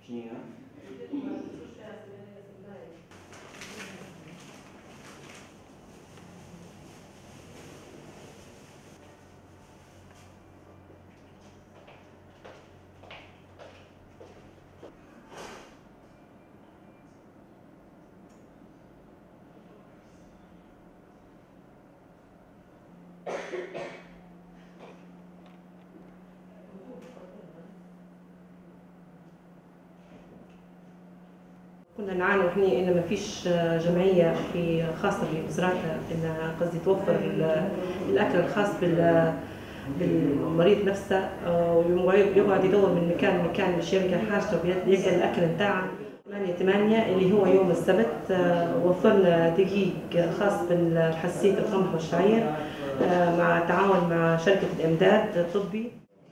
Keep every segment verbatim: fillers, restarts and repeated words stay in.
كنا نعاني احنا ان ما فيش جمعيه في خاصه بوزاره ان قصدي توفر الاكل الخاص بال بالمريض نفسه، ويقعد يدور من مكان لمكان باش يلقى حاجته يلقى الاكل نتاعه. ثمانية ثمانية اللي هو يوم السبت وفرنا دقيق خاص بالحساسيه القمح والشعير مع تعاون مع شركه الامداد الطبي.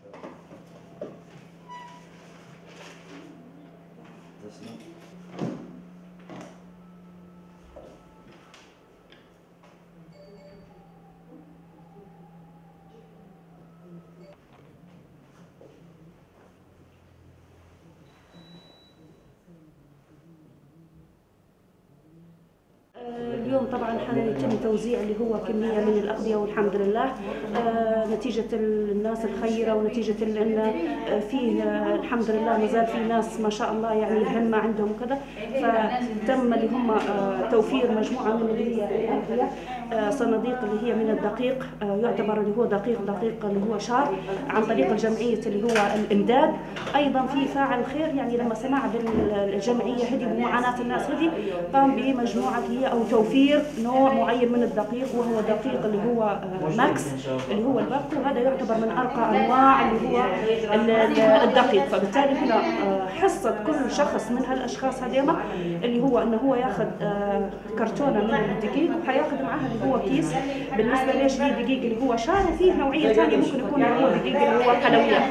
اليوم طبعا حيتم توزيع اللي هو كميه من الاغذيه والحمد لله آه نتيجه الناس الخيره ونتيجه ان فيه آه الحمد لله مازال في ناس ما شاء الله يعني الهمه عندهم كذا، فتم اللي هم آه توفير مجموعه من اللي هي الاغذيه آه صناديق اللي هي من الدقيق آه يعتبر اللي هو دقيق دقيق اللي هو شار عن طريق الجمعيه اللي هو الامداد. ايضا في فاعل خير يعني لما سمع بالجمعيه هذه بمعاناه الناس هذه قام بمجموعه هي او توفير نوع معين من الدقيق وهو دقيق اللي هو ماكس اللي هو الباكو، وهذا يعتبر من ارقى انواع اللي هو الدقيق. فبالتالي هنا حصه كل شخص من هالاشخاص هذيما اللي هو انه هو ياخذ كرتونه من الدقيق وحياخذ معها اللي هو كيس بالنسبه ليش ليه دقيق اللي هو شار، وفيه نوعيه ثانيه ممكن يكون اللي هو دقيق اللي هو حلويات.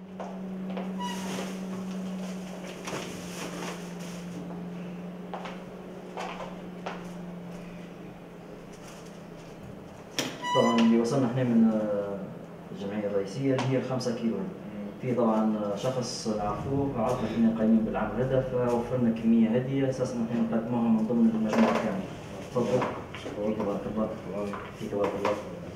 طبعا اللي وصلنا احنا من الجمعيه الرئيسيه اللي هي خمسة كيلو، في طبعا شخص نعرفوه عرفنا احنا قايمين بالعمل هذا فوفرنا كميه هديه اساسا احنا نقدموها من ضمن المجموعه كامله. تفضل. تبارك الله. فيك بارك الله.